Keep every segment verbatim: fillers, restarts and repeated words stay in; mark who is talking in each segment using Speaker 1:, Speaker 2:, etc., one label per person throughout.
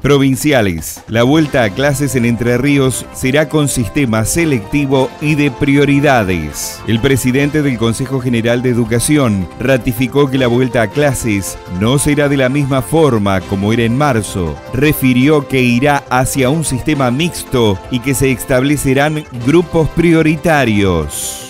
Speaker 1: Provinciales. La vuelta a clases en Entre Ríos será con sistema selectivo y de prioridades. El presidente del Consejo General de Educación ratificó que la vuelta a clases no será de la misma forma como era en marzo. Refirió que irá hacia un sistema mixto y que se establecerán grupos prioritarios.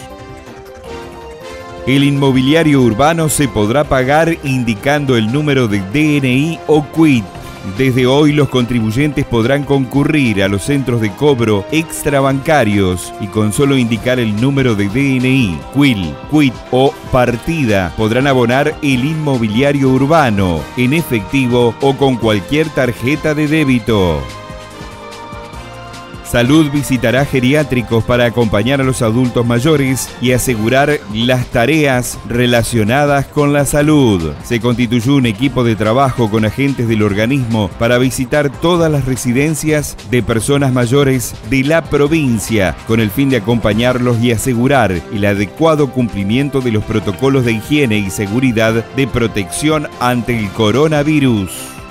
Speaker 1: El inmobiliario urbano se podrá pagar indicando el número de D N I o Q U I T. Desde hoy los contribuyentes podrán concurrir a los centros de cobro extrabancarios y con solo indicar el número de D N I, Q I L, Q I T o partida podrán abonar el inmobiliario urbano en efectivo o con cualquier tarjeta de débito. Salud visitará geriátricos para acompañar a los adultos mayores y asegurar las tareas relacionadas con la salud. Se constituyó un equipo de trabajo con agentes del organismo para visitar todas las residencias de personas mayores de la provincia, con el fin de acompañarlos y asegurar el adecuado cumplimiento de los protocolos de higiene y seguridad de protección ante el coronavirus.